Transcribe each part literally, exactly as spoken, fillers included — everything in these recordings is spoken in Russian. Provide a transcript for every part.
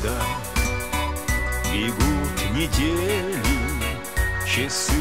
года, бегут недели, часы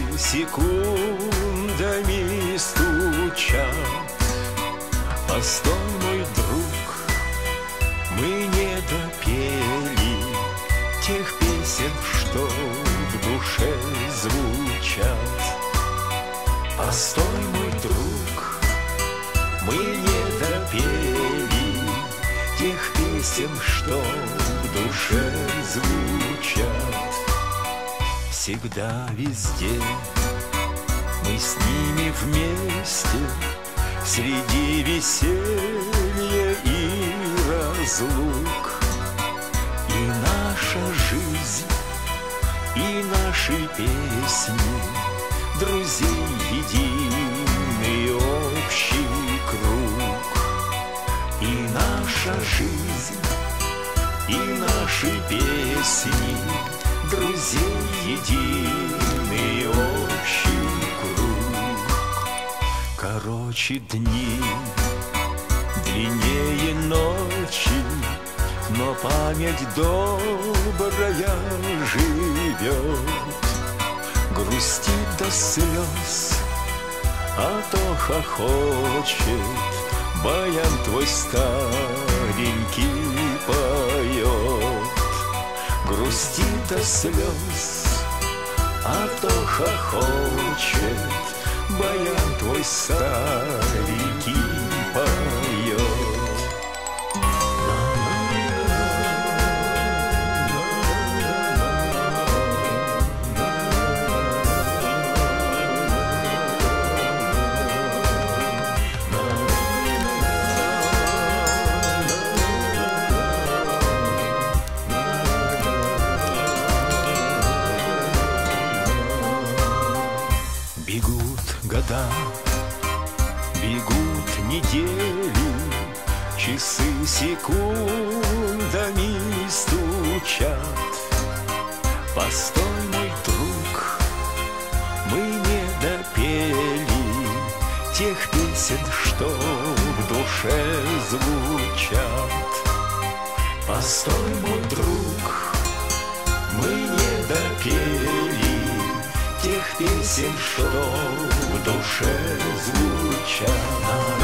секундами стучат. Постой, мой друг, мы не допели тех песен, что в душе звучат. Постой, мой друг, мы не допели тех песен, что в душе звучат. Всегда, везде мы с ними вместе, среди веселья и разлук. И наша жизнь, и наши песни, друзей единый общий круг. И наша жизнь, и наши песни, друзей единый общий круг. Короче дни, длиннее ночи, но память добрая живет. Грустит до слез, а то хохочет, баян твой старенький поет. Грустит до слез, а то хохочет, баян твой старенький поет. Бегут года, бегут недели, часы секундами стучат. Постой, мой друг, мы не допели тех песен, что в душе звучат. Постой, мой друг, мы не допели тех песен, что в душе звучат.